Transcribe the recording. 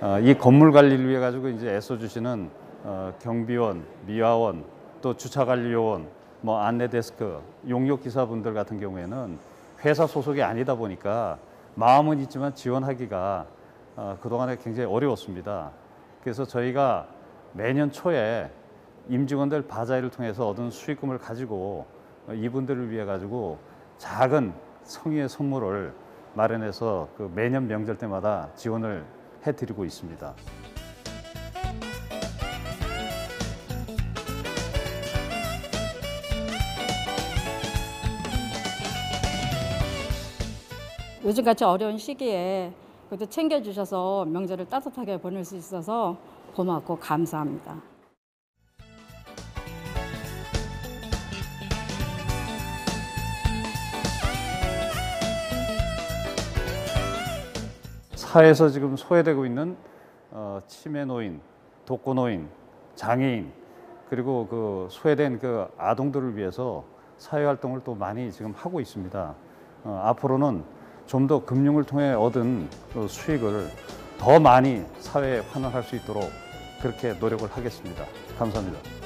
이 건물 관리를 위해 가지고 이제 애써주시는 경비원, 미화원, 또 주차관리요원, 뭐 안내 데스크, 용역 기사분들 같은 경우에는 회사 소속이 아니다 보니까 마음은 있지만 지원하기가 그동안에 굉장히 어려웠습니다. 그래서 저희가 매년 초에 임직원들 바자회를 통해서 얻은 수익금을 가지고 이분들을 위해 가지고 작은 성의의 선물을 마련해서 그 매년 명절 때마다 지원을 해드리고 있습니다. 요즘같이 어려운 시기에 그래도 챙겨주셔서 명절을 따뜻하게 보낼 수 있어서 고맙고 감사합니다. 사회에서 지금 소외되고 있는 치매노인, 독거노인, 장애인, 그리고 그 소외된 그 아동들을 위해서 사회활동을 또 많이 지금 하고 있습니다. 앞으로는 좀 더 금융을 통해 얻은 그 수익을 더 많이 사회에 환원할 수 있도록 그렇게 노력을 하겠습니다. 감사합니다.